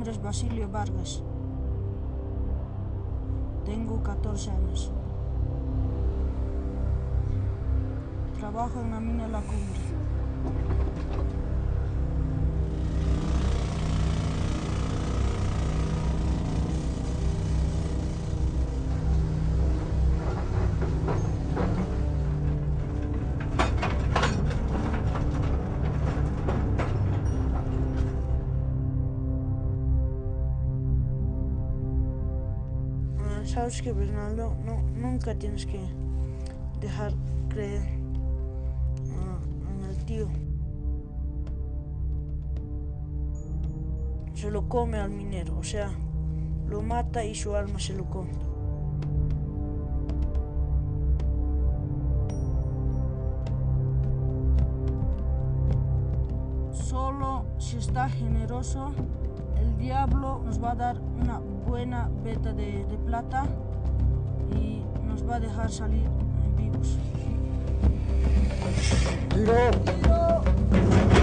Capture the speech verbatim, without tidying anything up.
nombre es Basilio Vargas. Tengo catorce años. Trabajo en la mina La Cumbre. Sabes que, Bernardo, no, nunca tienes que dejar creer uh, en el tío. Se lo come al minero, o sea, lo mata y su alma se lo come. Solo si está generoso, el diablo nos va a dar una buena veta de, de plata y nos va a dejar salir vivos. ¡Tiro! ¡Tiro!